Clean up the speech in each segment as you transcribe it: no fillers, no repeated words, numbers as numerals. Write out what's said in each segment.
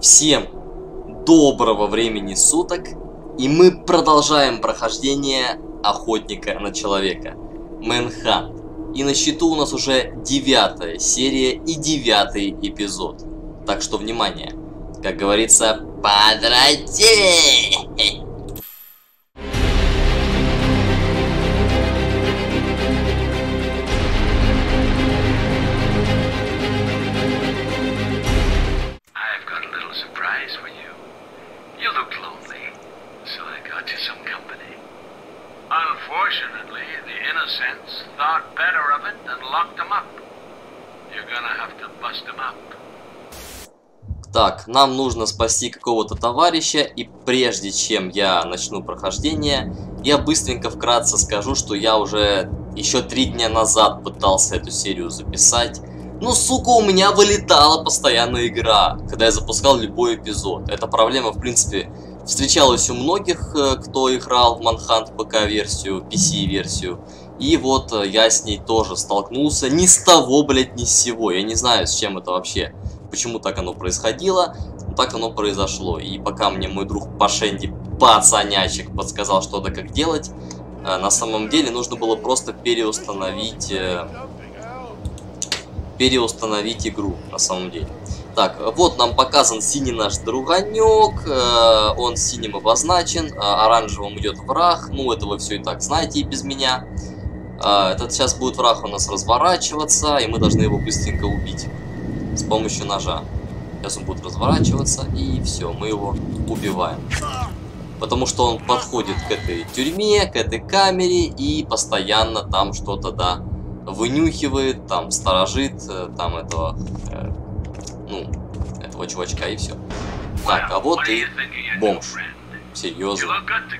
Всем доброго времени суток, и мы продолжаем прохождение Охотника на человека, Manhunt. И на счету у нас уже 9-я серия и 9-й эпизод. Так что внимание, как говорится, подрайте! Unfortunately, the innocents thought better of it and locked them up. You're gonna have to bust them up. Так, нам нужно спасти какого-то товарища, и прежде чем я начну прохождение, я быстренько вкратце скажу, что я уже еще 3 дня назад пытался эту серию записать. Но, сука, у меня вылетала постоянно игра, когда я запускал любой эпизод. Эта проблема, в принципе, встречалась у многих, кто играл в Manhunt ПК-версию, PC-версию. И вот я с ней тоже столкнулся. Ни с того, блядь, ни с сего. Я не знаю, с чем это вообще. Почему так оно происходило. Но так оно произошло. И пока мне мой друг Пашенди, пацанячек, подсказал, что да как делать, на самом деле нужно было просто переустановить игру, на самом деле. Так, вот нам показан синий наш друганек, он синим обозначен, оранжевым идет враг, ну это вы все и так знаете и без меня. Этот сейчас будет враг у нас разворачиваться, и мы должны его быстренько убить с помощью ножа. Сейчас он будет разворачиваться, и все, мы его убиваем. Потому что он подходит к этой тюрьме, к этой камере, и постоянно там что-то, да, вынюхивает, там сторожит, там этого чувачка, и все. Так, а вот и бомж. Серьезно.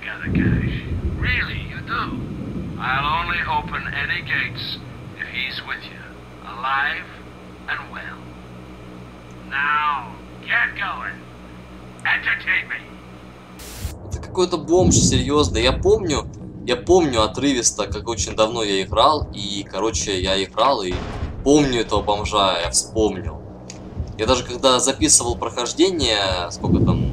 Это какой-то бомж, серьезно. Я помню отрывисто, как очень давно я играл, и, короче, я играл, и помню этого бомжа, я вспомнил. Я даже когда записывал прохождение, сколько там,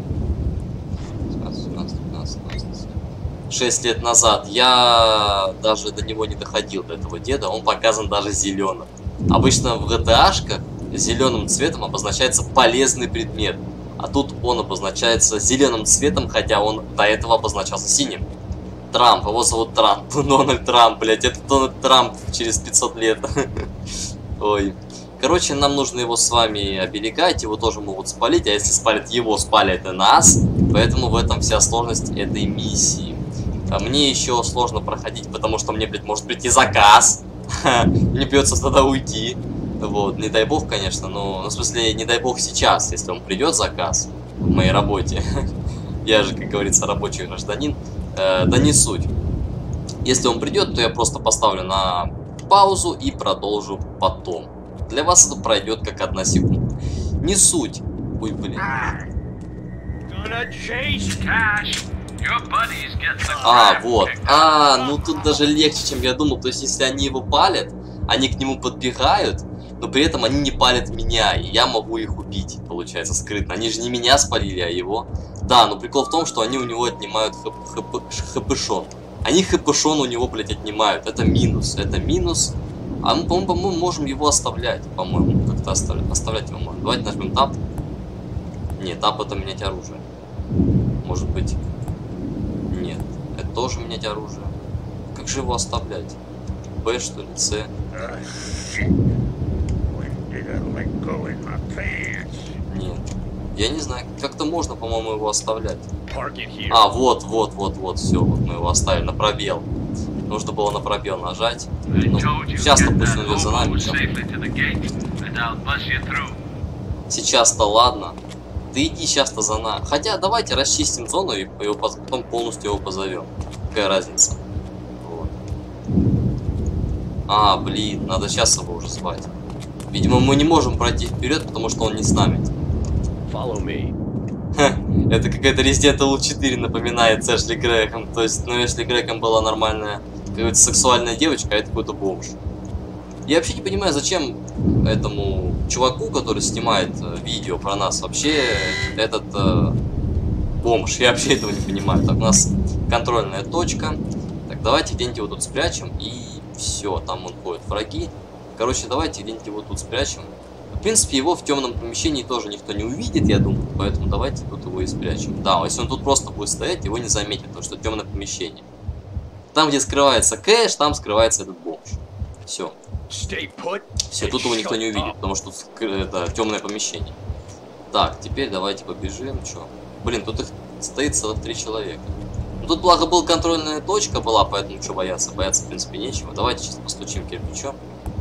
6 лет назад, я даже до него не доходил, до этого деда, он показан даже зеленым. Обычно в GTA-шках зеленым цветом обозначается полезный предмет, а тут он обозначается зеленым цветом, хотя он до этого обозначался синим. Трамп, его зовут Трамп, Дональд Трамп, блять, это Дональд Трамп через 500 лет. Ой. Короче, нам нужно его с вами оберегать, его тоже могут спалить, а если спалят его, спалят и нас. Поэтому в этом вся сложность этой миссии. А мне еще сложно проходить, потому что мне, блядь, может прийти заказ. Мне придется тогда уйти. Вот, не дай бог, конечно, но, в смысле, не дай бог сейчас, если он придет заказ в моей работе. Я же, как говорится, рабочий гражданин. Да не суть. Если он придет, то я просто поставлю на паузу и продолжу потом. Для вас это пройдет как 1 секунда. Не суть. Ой, блин. Вот. Ну тут даже легче, чем я думал. То есть, если они его палят, они к нему подбегают, но при этом они не палят меня, и я могу их убить, получается, скрытно. Они же не меня спалили, а его. Да, но прикол в том, что они у него отнимают хпшон. Они хпшон у него, блядь, отнимают. Это минус. Это минус. А мы, по-моему, можем его оставлять. По-моему, как-то оставлять его можно. Давайте нажмем тап. Нет, тап это менять оружие. Может быть. Нет. Это тоже менять оружие. Как же его оставлять? Б, что ли? С? Нет. Я не знаю. Как-то можно, по-моему, его оставлять. Вот, все. Вот мы его оставили на пробел. Нужно было на пробел нажать. Ну, сейчас-то пусть он идет за нами. Сейчас-то ладно. Ты иди сейчас-то за нами. Хотя давайте расчистим зону и потом полностью его позовем. Какая разница? Вот. Блин, надо сейчас его уже звать. Видимо, мы не можем пройти вперед, потому что он не с нами. Это какая-то Resident Evil 4 напоминает с Эшли Грегом. То есть, Эшли Грегом была нормальная какая-то сексуальная девочка, а это какой-то бомж. Я вообще не понимаю, зачем этому чуваку, который снимает видео про нас, вообще этот бомж. Я вообще этого не понимаю. Так, у нас контрольная точка. Так, давайте где-нибудь его тут спрячем. И все, там вон ходят враги. Короче, давайте где-нибудь его тут спрячем. В принципе, его в темном помещении тоже никто не увидит, я думаю. Поэтому давайте тут его и спрячем. Да, если он тут просто будет стоять, его не заметит, потому что темное помещение. Там, где скрывается кэш, там скрывается этот бомж. Все. Все, тут его никто не увидит, потому что тут это темное помещение. Так, теперь давайте побежим. Чё? Блин, тут их стоит целых 3 человека. Ну, тут, благо, была контрольная точка была, поэтому что бояться? Бояться, в принципе, нечего. Давайте сейчас постучим кирпичом.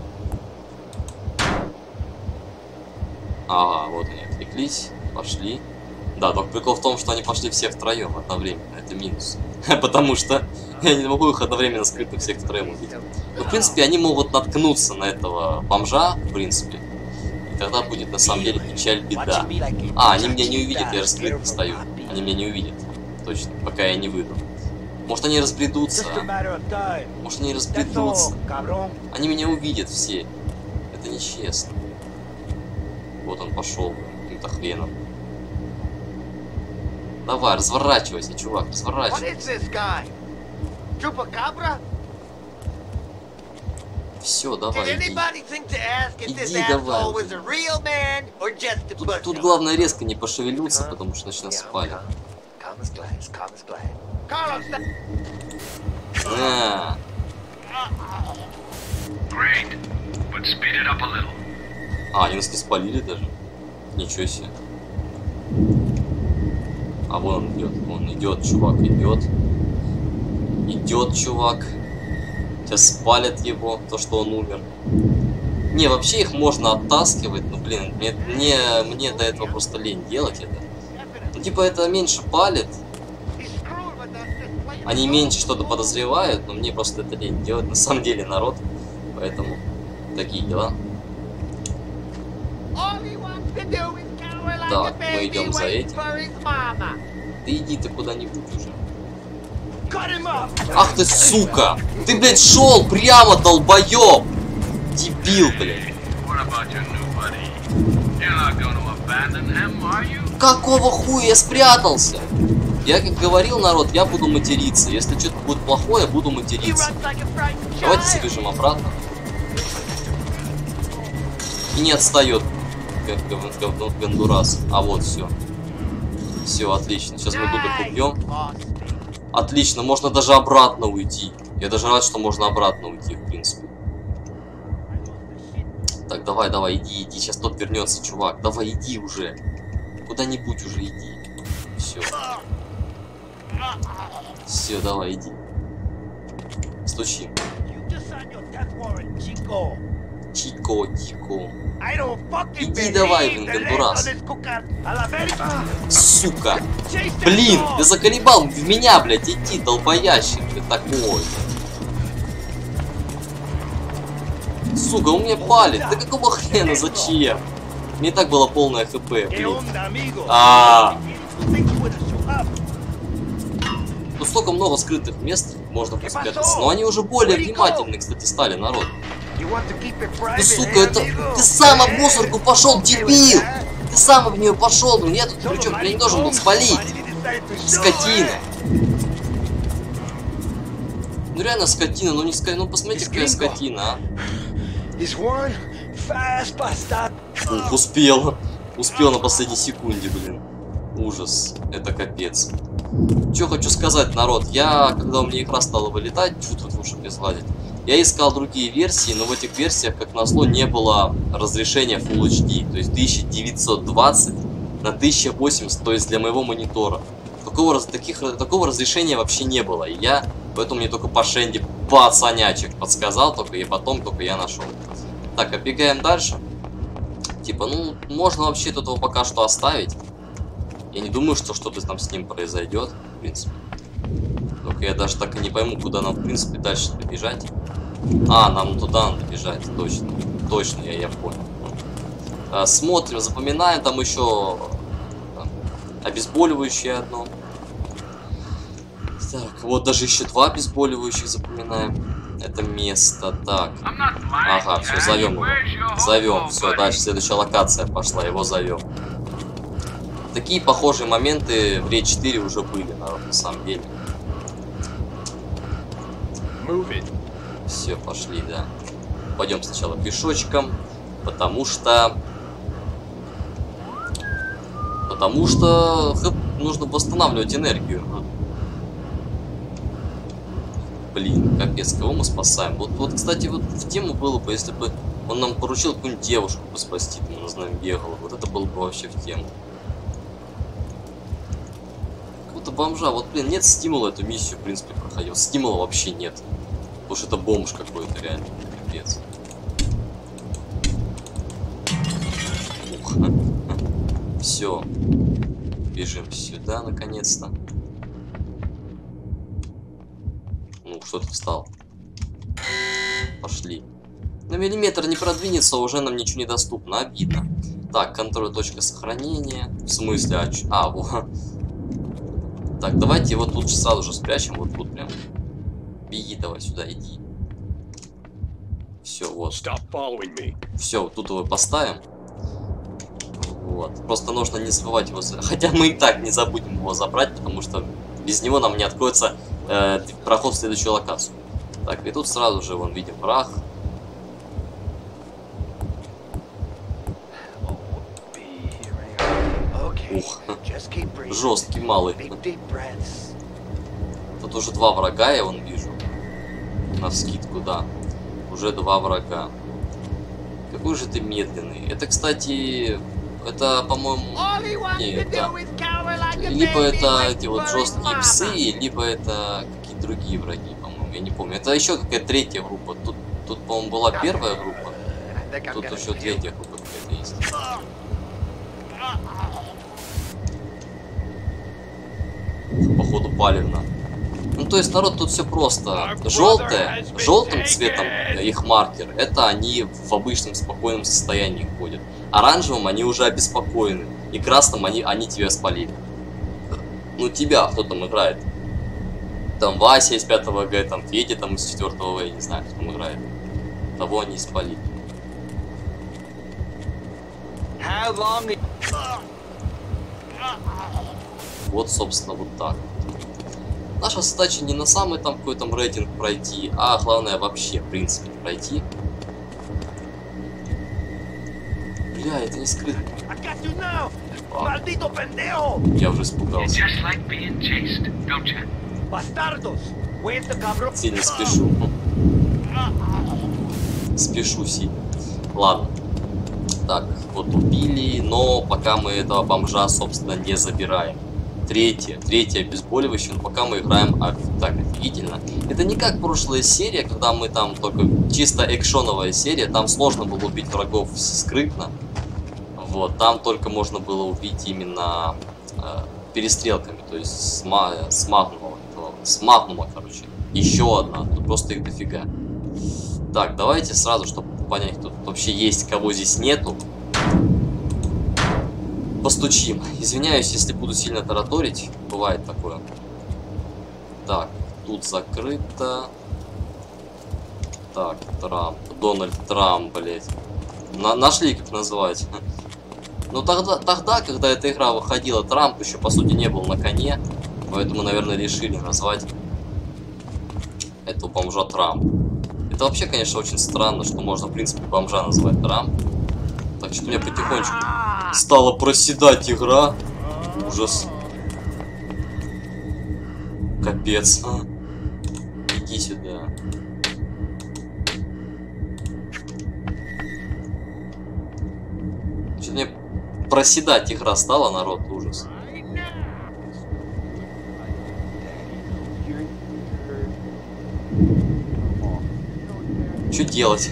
Ага, вот они отвлеклись, пошли. Да, только прикол в том, что они пошли все втроем одновременно. Это минус. Потому что я не могу их одновременно скрытых всех втроем увидеть. Но, в принципе, они могут наткнуться на этого бомжа, в принципе. И тогда будет, на самом деле, печаль, беда. А, они меня не увидят, я же скрытно стою. Они меня не увидят. Точно, пока я не выйду. Может, они разбредутся, а? Может, они разбредутся. Они меня увидят все. Это нечестно. Вот он пошел каким-то хреном. Давай, разворачивайся, чувак, разворачивайся. Все, давай, иди. Иди, давай. Тут главное резко не пошевелиться, потому что начнет спалить. А, они нас не спалили даже. Ничего себе. А вон он идет, чувак, идет. Идет, чувак. Сейчас спалят его, то, что он умер. Не, вообще их можно оттаскивать, но, блин, мне до этого просто лень делать это. Ну, типа, это меньше палит. Они меньше что-то подозревают, но мне просто это лень делать, на самом деле, народ. Поэтому такие дела. Так, мы идем за этим. Ты иди ты куда-нибудь уже. Ах ты, сука! Ты, блядь, шел прямо, долбоёб! Дебил, блядь. Какого хуя я спрятался? Я как говорил, народ, я буду материться. Если что-то будет плохое, я буду материться. Давайте забежим обратно. И не отстает Гондурас. А вот все. Все, отлично. Сейчас мы тут их убьем. Отлично, можно даже обратно уйти. Я даже рад, что можно обратно уйти, в принципе. Так, давай, иди. Сейчас тот вернется, чувак. Давай, иди уже. Куда-нибудь уже иди. Все. Все, давай, иди. Стучи. Чико. Иди давай, блин, Гондурас. Сука. Блин, ты заколебал в меня, блядь, иди, долбоящик ты такой. Сука, у меня палит. Да какого хрена, зачем? Мне и так было полное хп, блин. Тут столько много скрытых мест можно спрятаться. Но они уже более внимательны, кстати, стали, народ. Ты, сука, это... Ты сам в мусорку пошел, дебил! Ты сам в нее пошел, блин. Я тут, причем, я не должен был спалить. Скотина. Ну реально скотина, ну не скотина. Ну посмотрите, какая скотина, а. Ух, успел. Успел на последней секунде, блин. Ужас. Это капец. Что хочу сказать, народ. Я, когда у меня игра стала вылетать, чуть тут лучше не сладить. Я искал другие версии, но в этих версиях, как назло, не было разрешения Full HD. То есть 1920 на 1080, то есть для моего монитора. Такого разрешения вообще не было. И я, поэтому мне только по Шенди пацанячек подсказал, только я нашел. Так, оббегаем дальше. Типа, ну, можно вообще тут его пока что оставить. Я не думаю, что что-то там с ним произойдет, в принципе. Только я даже так и не пойму, куда нам, в принципе, дальше бежать. А, нам туда надо бежать, точно. Точно, я понял. Смотрим, запоминаем, там еще обезболивающее одно. Так, вот даже еще 2 обезболивающих запоминаем. это место. Так. I'm not lying, Ага, все, Jack. зовем его. Where's your Зовем. hobo, Все, buddy? дальше следующая локация пошла, его зовем. Такие похожие моменты в Ре 4 уже были, народ, на самом деле. Все, пошли, да. Пойдем сначала пешочком, потому что нужно восстанавливать энергию. Блин, капец, кого мы спасаем? Вот, кстати, вот в тему было бы, если бы он нам поручил какую-нибудь девушку бы спасти, там она за нами бегала. Вот это было бы вообще в тему. Какого-то бомжа. Вот, блин, нет стимула эту миссию, в принципе, проходил. Стимула вообще нет. Потому что это бомж какой-то, реально. Капец. Все. Бежим сюда, наконец-то. Ну, что ты встал? Пошли. На миллиметр не продвинется, уже нам ничего не доступно. Обидно. Так, контроль точка сохранения. В смысле, вот. Так, давайте его тут же сразу же спрячем. Вот тут прям. Беги давай сюда, иди. Все, вот. Все, вот тут его поставим. Вот. Просто нужно не забывать его. Хотя мы и так не забудем его забрать, потому что без него нам не откроется проход в следующую локацию. Так, и тут сразу же вон видим прах. Ух, жесткий малый. Тут уже 2 врага, я вон вижу. Навскидку, да. Уже 2 врага. Какой же ты медленный. Это, кстати, это, по-моему, не это. Либо это эти вот жесткие псы, либо это какие-то другие враги, по-моему, я не помню. Это еще какая-то 3-я группа. Тут, по-моему, была 1-я группа. Тут еще 3-я группа какая-то есть. Походу палевно. Ну, то есть, народ, тут все просто. Желтым цветом их маркер, это они в обычном спокойном состоянии ходят. Оранжевым они уже обеспокоены. И красным они тебя спалили. Ну, тебя, кто там играет? Там Вася из 5 ВГ, там Федя там из 4 ВГ, я не знаю, кто там играет. Того они спалили. Вот, собственно, вот так. Наша задача не на самый там какой-то рейтинг пройти, а главное вообще, в принципе, пройти. Бля, это не скрыто. Я уже испугался. Сильно спешу. Спешу сильно. Ладно. Так, вот убили, но пока мы этого бомжа, собственно, не забираем. Третье обезболивающее, но пока мы играем так офигительно. Это не как прошлая серия, когда мы там только чисто экшоновая серия, там сложно было убить врагов скрытно. Вот, там только можно было убить именно перестрелками, то есть с магнума, короче. Еще одна, тут просто их дофига. Так, давайте сразу, чтобы понять, тут вообще есть, кого здесь нету. Постучим. Извиняюсь, если буду сильно тараторить. Бывает такое. Так, тут закрыто. Так, Трамп. Дональд Трамп, блять. Нашли, как называть. Но тогда, когда эта игра выходила, Трамп еще, по сути, не был на коне. Поэтому, наверное, решили назвать этого бомжа Трамп. Это вообще, конечно, очень странно, что можно, в принципе, бомжа назвать Трамп. Так, что-то у меня потихонечку стала проседать игра. Ужас. Капец. Иди сюда. Что-то мне проседать игра стала, народ, ужас. Что делать?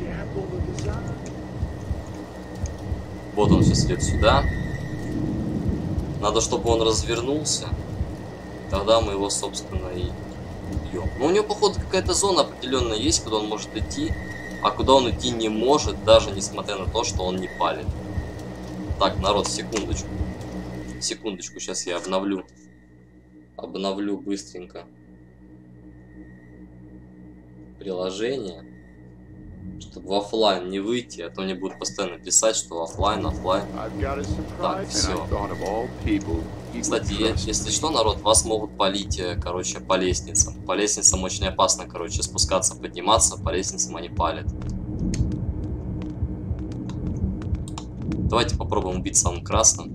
Вот он сейчас идет сюда. Надо, чтобы он развернулся. Тогда мы его, собственно, и бьем. Но у него, походу, какая-то зона определенная есть, куда он может идти. А куда он идти не может, даже несмотря на то, что он не палит. Так, народ, секундочку. Секундочку, сейчас я обновлю. Обновлю быстренько. приложение, чтобы в офлайн не выйти, а то мне будут постоянно писать, что офлайн. Так, все. Кстати, если что, народ, вас могут палить, короче, по лестницам. По лестницам очень опасно, короче, спускаться, подниматься, по лестницам они палят. Давайте попробуем убить самым красным.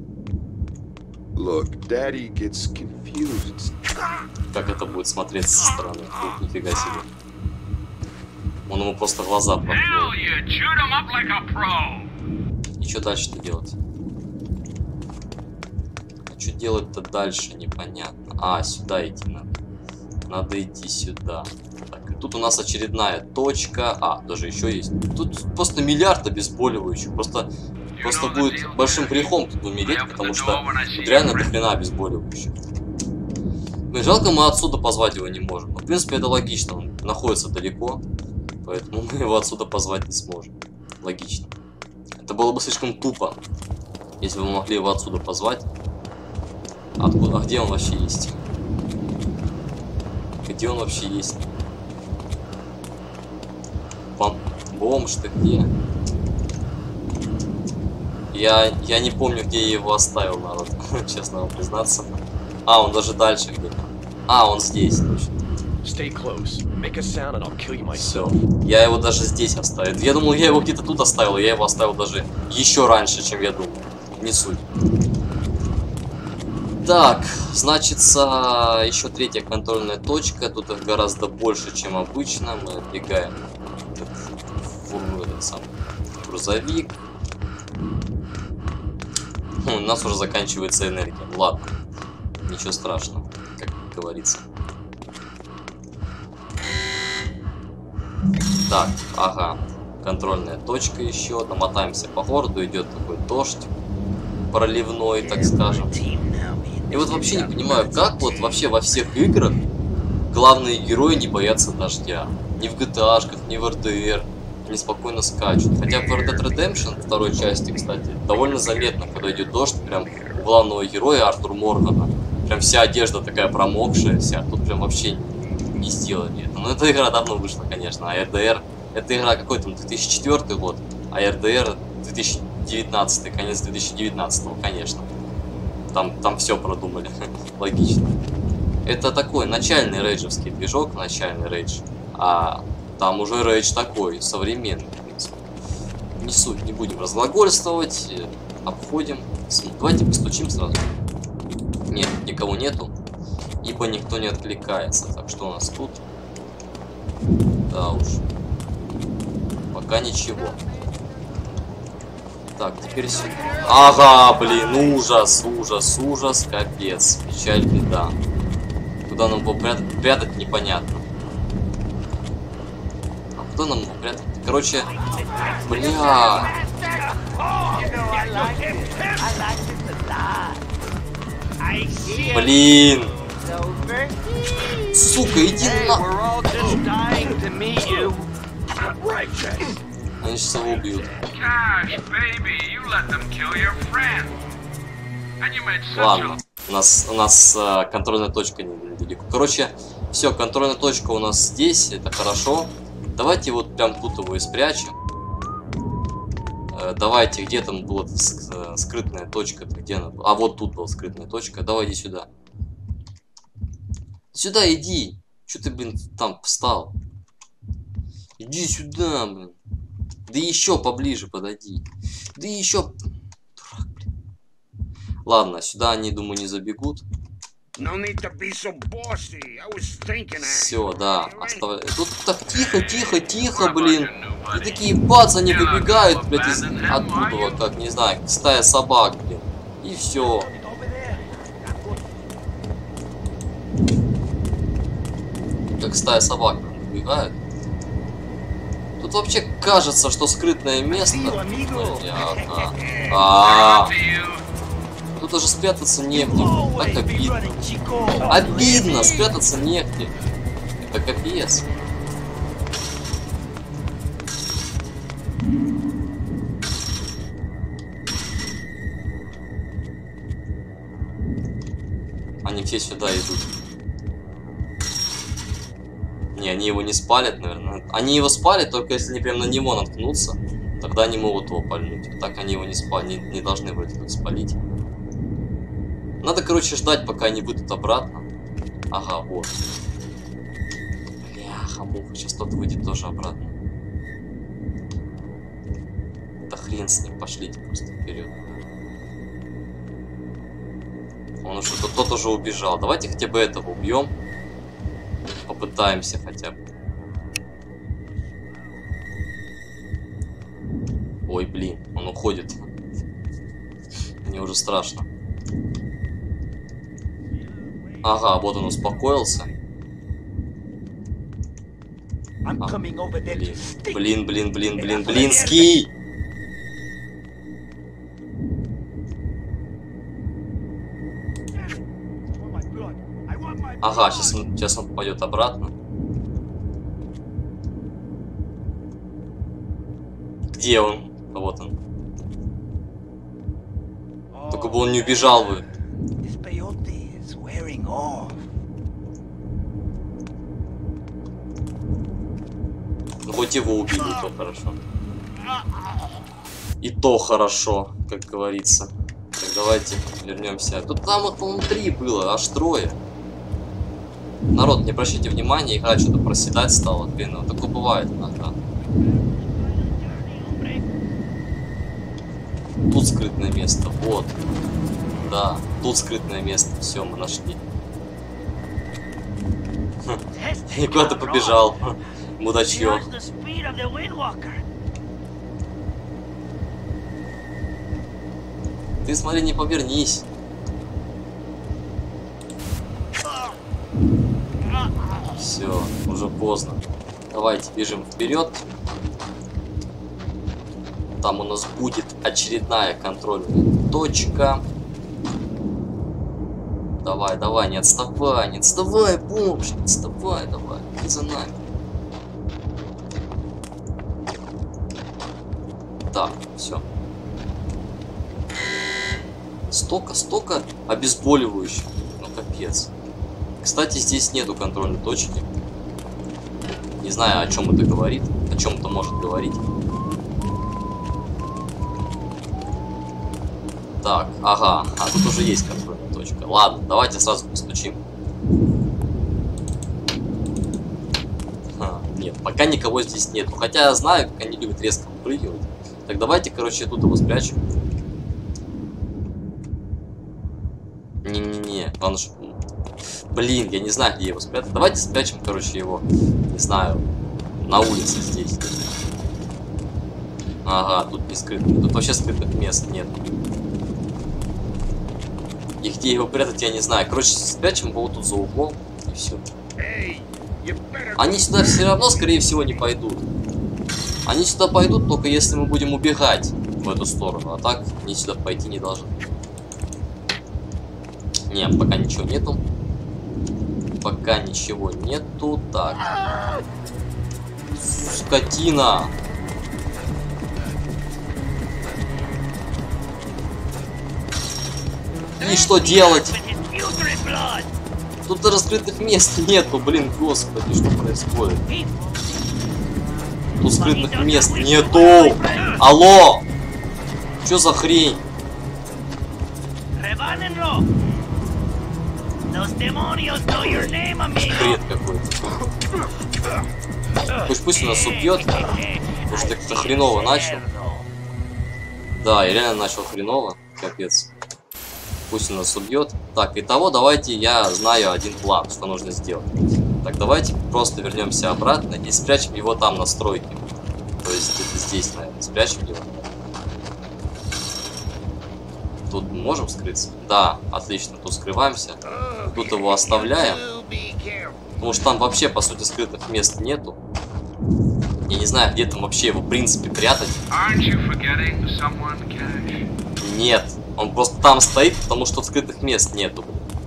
Как это будет смотреться со стороны? Ух, нифига себе. Он ему просто глаза проткнул. И что дальше-то делать? А что делать-то дальше, непонятно. А, сюда идти надо. Надо идти сюда. Так, и тут у нас очередная точка. А, даже еще есть. Тут просто миллиард обезболивающих. Просто будет большим грехом тут умереть, потому что тут реально до хрена обезболивающих. Ну, жалко, мы отсюда позвать его не можем. Но, в принципе, это логично. Он находится далеко. Поэтому мы его отсюда позвать не сможем. Логично. Это было бы слишком тупо, если бы мы могли его отсюда позвать. Откуда? А где он вообще есть? Где он вообще есть? Бомж ты где? Я не помню, где я его оставил, народ. Честно вам признаться. А, он даже дальше где-то. А, он здесь, точно. Все. Я его даже здесь оставил. Я думал, я его где-то тут оставил. Я его оставил даже еще раньше, чем я думал. Не суть. Так, значится, еще третья контрольная точка. Тут их гораздо больше, чем обычно. Мы отбегаем в этот самый грузовик. У нас уже заканчивается энергия. Ладно, ничего страшного, как говорится. Так, ага, контрольная точка еще. Намотаемся по городу, идет такой дождь проливной, так скажем. И вот вообще не понимаю, как вот вообще во всех играх главные герои не боятся дождя. Ни в GTA-шках, ни в RDR. Они спокойно скачут. Хотя в Red Dead Redemption второй части, кстати, довольно заметно, когда идет дождь, прям у главного героя Артур Моргана. Прям вся одежда такая промокшая, вся. Тут прям вообще не сделали это. Но эта игра давно вышла, конечно. А RDR, эта игра какой там 2004 год, а RDR 2019, конец 2019, конечно. Там все продумали. Логично. Это такой начальный рейджевский движок, начальный рейдж. А там уже рейдж такой, современный, в принципе. Не суть, не будем разглагольствовать. Обходим. Давайте постучим сразу. Нет, никого нету. Ибо никто не откликается. Так, что у нас тут? Да уж. Пока ничего. Так, теперь сюда. Ага, блин, ужас, ужас, ужас, капец. Печаль, беда. Куда нам его прятать, непонятно. А куда нам его прятать? Короче, бля. Блин. Сука, иди на... Они сейчас его убьют. Ладно, у нас контрольная точка недалеко. Короче, все, контрольная точка у нас здесь, это хорошо. Давайте вот прям тут его и спрячем. Давайте, где там была скрытная точка? Где она? А вот тут была скрытная точка. Давай иди сюда. Сюда иди. Че ты, блин, там встал? Иди сюда, блин. Да еще поближе подойди. Да еще... Дурак, блин. Ладно, сюда они, думаю, не забегут. Все, да, оставляй. Тут так тихо, блин. И такие бац, они выбегают, блядь, оттуда, как, не знаю, стая собак, блин. И все. Как стая собак выбегают. Тут вообще кажется, что скрытное место. Тут даже спрятаться негде. Так обидно. Обидно, спрятаться негде. Это капец. Они все сюда идут. Не, они его не спалят, наверное. Они его спалят, только если они прям на него наткнутся. Тогда они могут его пальнуть. Так они его не спалят, не должны вроде как спалить. Надо, короче, ждать, пока они выйдут обратно. Ага, вот. Бляха-муха, сейчас тот выйдет тоже обратно. Да хрен с ним, пошлите просто вперед. Он уже, тот уже убежал. Давайте хотя бы этого убьем. Попытаемся хотя бы. Ой, блин, он уходит. Мне уже страшно. Ага, вот он успокоился. А, блин, блинский! Ага, сейчас он пойдет обратно. Где он? А вот он. Только бы он не убежал бы. Ну хоть его убили, то хорошо. И то хорошо, как говорится. Так, давайте вернемся. Тут там вот, по-моему, 3 было, аж 3. Народ, не обращайте внимания, игра что-то проседать стала. Блин, вот такое бывает иногда. Тут скрытное место, вот. Да, тут скрытное место. Все, мы нашли. И куда-то побежал. Мудачье. Ты смотри, не повернись. Все, уже поздно. Давайте бежим вперед. Там у нас будет очередная контрольная точка. Давай, давай, не отставай, бомж, не отставай, давай, иди за нами. Так, все. Столько обезболивающих. Ну капец. Кстати, здесь нету контрольной точки. Не знаю, о чем это говорит. О чем это может говорить. Так, ага. А тут уже есть контрольная точка. Ладно, давайте сразу постучим. Нет, пока никого здесь нету. Хотя я знаю, как они любят резко выпрыгивать. Так давайте, короче, тут его спрячем. Не-не-не, главное, что... Блин, я не знаю, где его спрятать. Давайте спрячем, короче, его, не знаю, на улице здесь. Ага, тут не скрыто. Тут вообще скрытых мест нет. И где его прятать, я не знаю. Короче, спрячем его вот тут за углом, и все. Они сюда все равно, скорее всего, не пойдут. Они сюда пойдут, только если мы будем убегать в эту сторону. А так, они сюда пойти не должны. Не, пока ничего нету. Пока ничего нету. Так. Скотина. И что делать? Тут раскрытых мест нету, блин, господи, что происходит? Тут скрытных мест нету! Алло! Что за хрень? Бред какой-то. Пусть он нас убьет. Потому что как-то хреново начал. Да, я реально начал хреново. Капец. Пусть он нас убьет. Так, итого, давайте я знаю один план, что нужно сделать. Так, давайте просто вернемся обратно и спрячем его там на стройке. То есть где-то здесь, наверное, спрячем его. Тут мы можем скрыться? Да, отлично, тут скрываемся. Тут его оставляем. Потому что там вообще, по сути, скрытых мест нету. Я не знаю, где там вообще его, в принципе, прятать. Нет, он просто там стоит, потому что скрытых мест нету.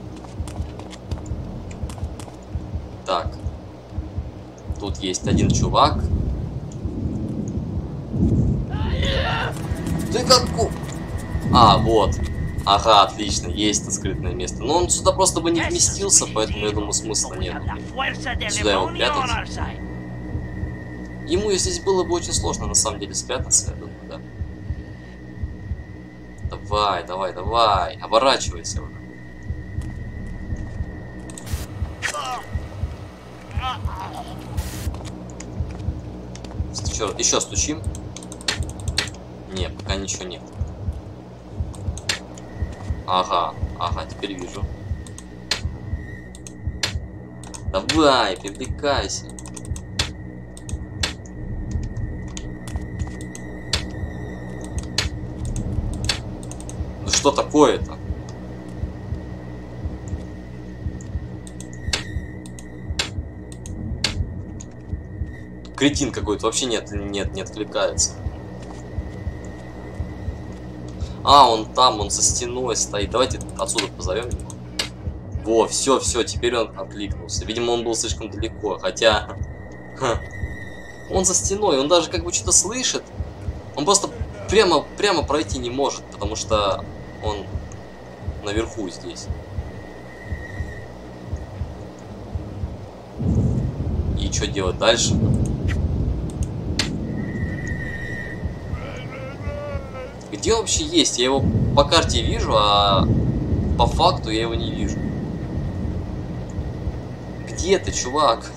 Так. Тут есть один чувак. Ты как... А, вот. Ага, отлично, есть это скрытное место. Но он сюда просто бы не вместился, поэтому я думаю, смысла нет. Сюда его прятать. Ему здесь было бы очень сложно, на самом деле, спрятаться, я думаю, да. Давай, давай, давай, оборачивайся уже. Еще стучим. Не, пока ничего нет. Ага, ага, теперь вижу. Давай, привлекайся. Ну что такое-то? Кретин какой-то, вообще не откликается. А, он там, он за стеной стоит. Давайте отсюда позовем его. Во, все, теперь он откликнулся. Видимо, он был слишком далеко, хотя... Он за стеной, он даже как бы что-то слышит. Он просто прямо пройти не может, потому что он наверху здесь. И что делать дальше? Где он вообще есть? Я его по карте вижу, а по факту я его не вижу. Где ты, чувак?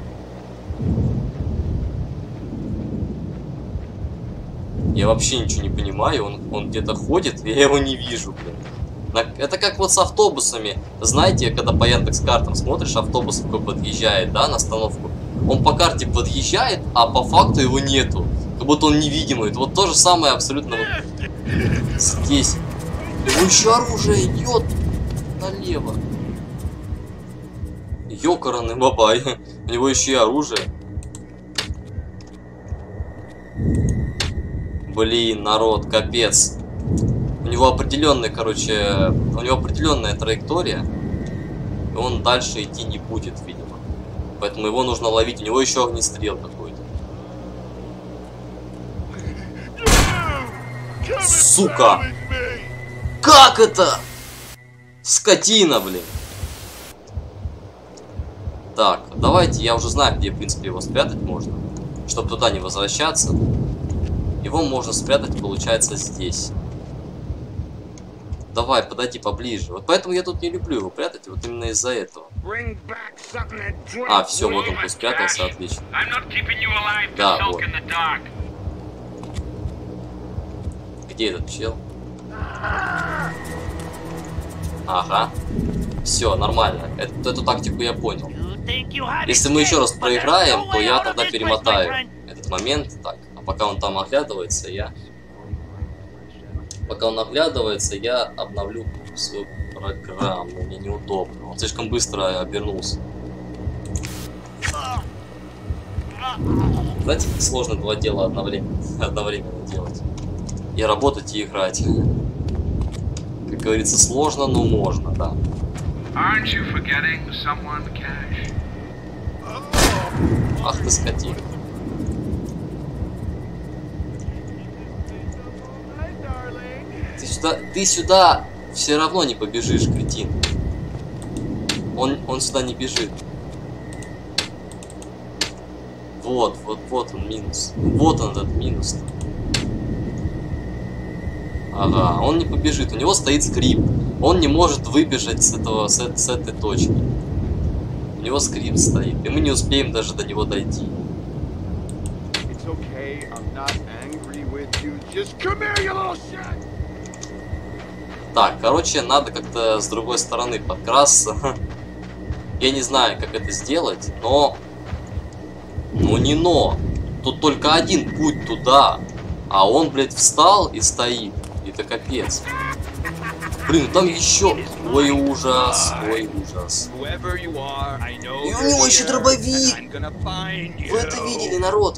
Я вообще ничего не понимаю. Он где-то ходит, я его не вижу, блин. Это как вот с автобусами. Знаете, когда по Яндекс.Картам смотришь, автобус какой подъезжает, да, на остановку. Он по карте подъезжает, а по факту его нету. Как будто он невидимый. Это вот то же самое абсолютно вот здесь. Его еще оружие идет налево. Ёкарный бабай. У него еще и оружие. Блин, народ, капец. У него определенная, короче, у него определенная траектория. И он дальше идти не будет, видимо. Поэтому его нужно ловить. У него еще огнестрел какой-то. Сука! Как это? Скотина, блин. Так, давайте, я уже знаю, где, в принципе, его спрятать можно. Чтобы туда не возвращаться. Его можно спрятать, получается, здесь. Давай, подойди поближе. Вот поэтому я тут не люблю его прятать, вот именно из-за этого. А, все, вот он спрятался, отлично. Да, вот. Где этот чел? Ага. Все, нормально. Эту тактику я понял. Если мы еще раз проиграем, то я тогда перемотаю этот момент. Так, а пока он там оглядывается, Пока он оглядывается, я обновлю свою программу. Мне неудобно. Он слишком быстро обернулся. Знаете, как сложно два дела одновременно делать. И работать, и играть. Как говорится, сложно, но можно, да. Ах ты скотина. Ты сюда все равно не побежишь, кретин. Он сюда не бежит. Вот он минус. Вот он этот минус. Ага, он не побежит. У него стоит скрипт. Он не может выбежать с этой точки. У него скрипт стоит. И мы не успеем даже до него дойти. Так, короче, надо как-то с другой стороны подкрасться. Я не знаю, как это сделать, но... Ну не но. Тут только один путь туда. А он, блядь, встал и стоит. Это капец. Блин, там еще... Ой, ужас, ой, ужас. И у него еще дробовик. Вы это видели, народ?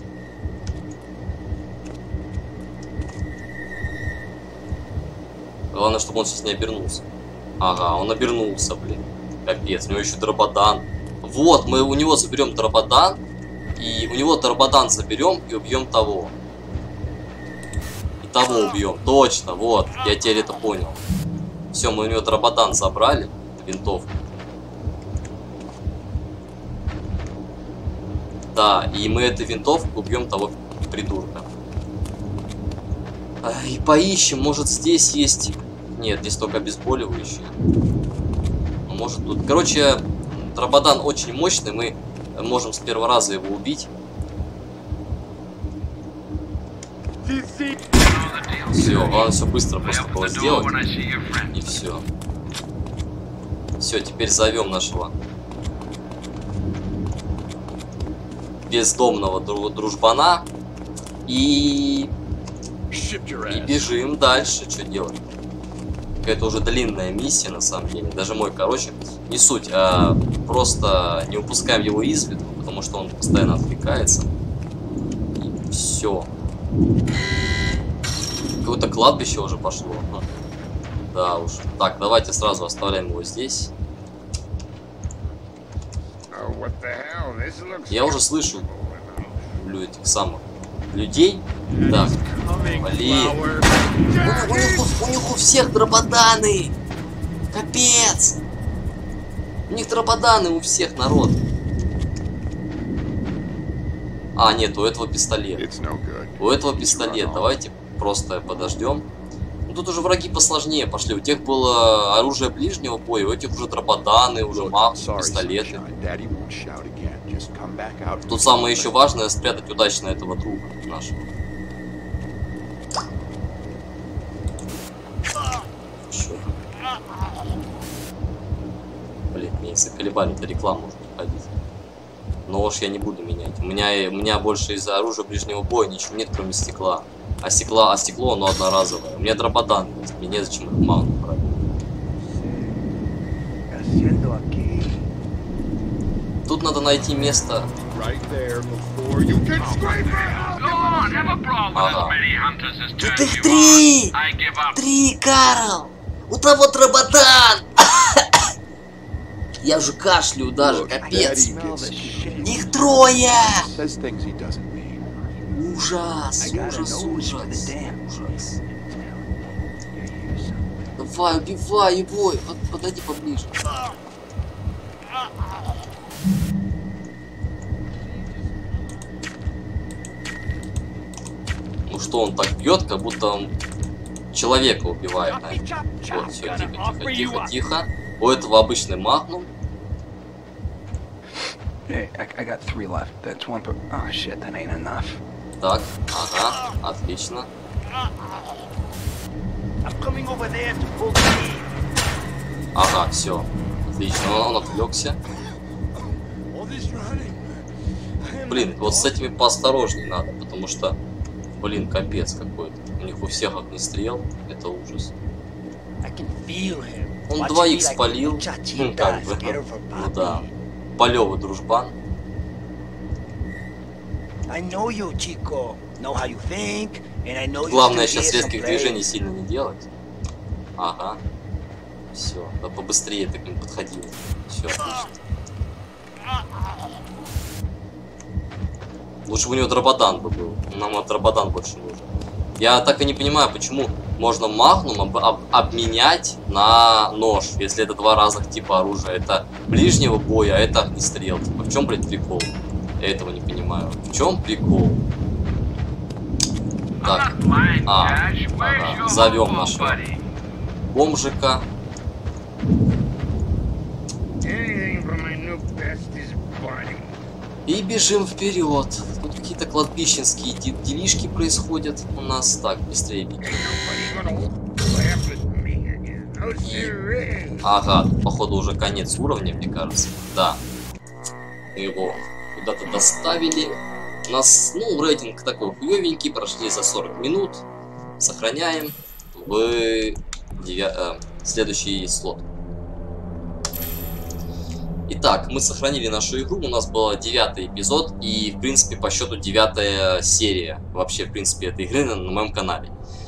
Главное, чтобы он сейчас не обернулся. Ага, он обернулся, блин. Капец, у него еще дрободан. Вот, мы у него заберем дрободан. И у него дрободан заберем и убьем того. И того убьем. Точно, вот, я теперь это понял. Все, мы у него дрободан забрали, винтовку. Да, и мы этой винтовкой убьем того придурка. И поищем, может здесь есть... Нет, здесь только обезболивающие. Может тут... Короче, дрободан очень мощный, мы можем с первого раза его убить. Все, главное все быстро просто было сделать. И все. Все, теперь зовем нашего бездомного дружбана и бежим дальше. Что делать? Какая-то уже длинная миссия на самом деле. Даже мой, короче, не суть, а просто не упускаем его из виду, потому что он постоянно отвлекается. И все. Какое-то кладбище уже пошло. Да уж. Так, давайте сразу оставляем его здесь. Я уже слышу этих самых людей. Так, блин. У них у всех дрободаны. Капец. У них дрободаны у всех, народ. А, нет, у этого пистолет. У этого пистолет. Давайте просто подождем. Ну, тут уже враги посложнее пошли. У тех было оружие ближнего боя, у этих уже дрободаны, уже пистолеты. Тут самое еще важное — спрятать удачно этого друга нашего. Черт. Блин, меня заколебали, это реклама может ходить. Нож я не буду менять. У меня больше из-за оружия ближнего боя ничего нет, кроме стекла. А стекло, оно одноразовое. У меня дрободан есть, мне незачем их магну брать. Тут надо найти место. Ага. Тут их три! Три, Карл! У того дрободан! Я уже кашляю даже, капец. Их трое! Ужас, ужас. Давай, убивай его. Подойди поближе. Ну что, он так бьет, как будто он человека убивает. Вот, все, тихо. У этого обычный магнум. Так, ага, отлично. Ага, все. Отлично, он отвлекся. Блин, вот с этими поосторожней надо, потому что, блин, капец какой-то. У них у всех огнестрел, это ужас. Он 2х спалил, ну как бы, ну да. Полевый дружбан. Главное сейчас резких движений сильно не делать. Ага. Все, да побыстрее ты к ним подходил. Все, отлично. Лучше бы у него дрободан бы был. Нам дрободан больше нужен. Я так и не понимаю, почему можно магнум обменять на нож, если это два разных типа оружия. Это ближнего боя, а это огнестрел. Типа, в чем, блядь, прикол? Я этого не понимаю. В чем прикол? Так, ага. Зовем нашего бомжика. И бежим вперед. Тут какие-то кладбищенские делишки происходят у нас. Так, быстрее бегим. Ага, походу уже конец уровня, мне кажется. Да. Мы его куда-то доставили. У нас, ну, рейтинг такой хуёвенький. Прошли за 40 минут. Сохраняем в следующий слот. Итак, мы сохранили нашу игру, у нас был 9-й эпизод и, в принципе, по счету 9-я серия вообще, в принципе, этой игры на моем канале.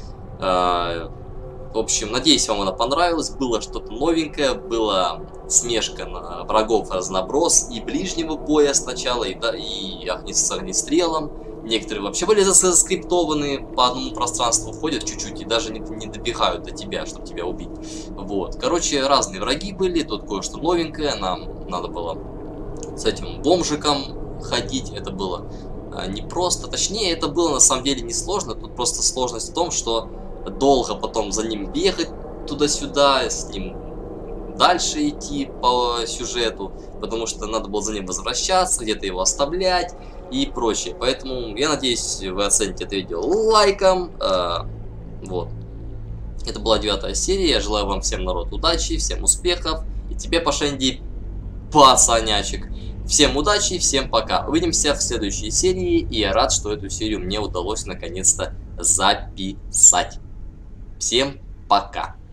В общем, надеюсь, вам она понравилась, было что-то новенькое, была смешка на врагов разноброс и ближнего боя сначала, и с огнестрелом, Некоторые вообще были заскриптованы, по одному пространству ходят чуть-чуть и даже не добегают до тебя, чтобы тебя убить. Вот. Короче, разные враги были, тут кое-что новенькое, нам надо было с этим бомжиком ходить, это было непросто, точнее, это было на самом деле несложно, тут просто сложность в том, что долго потом за ним бегать туда-сюда, с ним дальше идти по сюжету, потому что надо было за ним возвращаться, где-то его оставлять и прочее. Поэтому я надеюсь, вы оцените это видео лайком. Вот. Это была 9-я серия. Я желаю вам всем, народ, удачи, всем успехов. И тебе, Пашенди, пацанячек. Всем удачи, всем пока. Увидимся в следующей серии. И я рад, что эту серию мне удалось наконец-то записать. Всем пока.